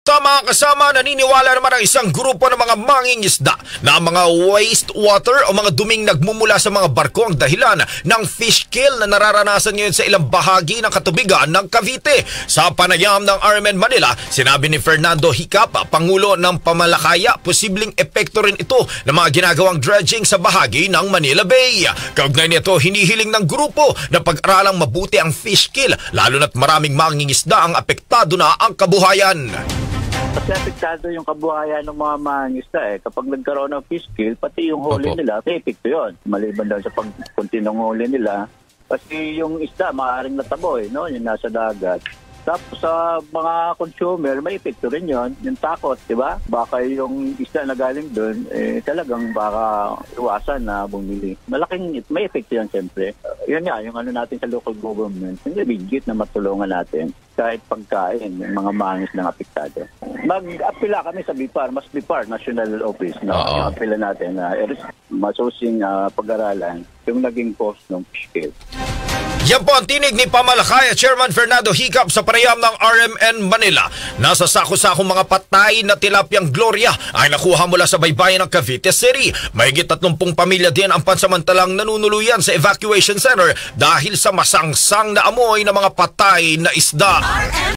Samantala mga kasama, naniniwala naman ang isang grupo ng mga mangingisda na ang mga wastewater o mga duming nagmumula sa mga barko ang dahilan ng fish kill na nararanasan ngayon sa ilang bahagi ng katubigan ng Cavite. Sa panayam ng RMN Manila, sinabi ni Fernando Hicap, Pangulo ng Pamalakaya, posibleng epekto rin ito ng mga ginagawang dredging sa bahagi ng Manila Bay. Kaugnay nito, hinihiling ng grupo na pag-aralang mabuti ang fish kill, lalo na't maraming mangingisda ang apektado na ang kabuhayan. Kasi apektado yung kabuhayan ng mga mangingisda Kapag nagkaroon ng fish kill, pati yung huli nila, may epekto yun. Maliban daw sa pagkunti ng huli nila. Kasi yung isda, maaaring natabo no? Yung nasa dagat. Tapos sa mga consumer, may epekto rin yun. Yung takot, di ba? Baka yung isda na galing doon, talagang baka iwasan na bumili. May epekto yan siyempre. Yun nga, yung ano natin sa local government, hindi bigit na matulungan natin kahit pagkain yung mga mangis ng apektado. Mag-apila kami sa BIPAR, National Office. No? Yung apila natin na masusing pag-aralan yung naging cost ng fish kill. Yan po ang tinig ni Pamalakaya Chairman Fernando Hicap sa panayam ng RMN Manila. Nasa sako-sakong mga patay na tilapyang Gloria ay nakuha mula sa baybayin ng Cavite City. Mahigit 30 pamilya din ang pansamantalang nanunuluyan sa evacuation center dahil sa masangsang na amoy ng mga patay na isda.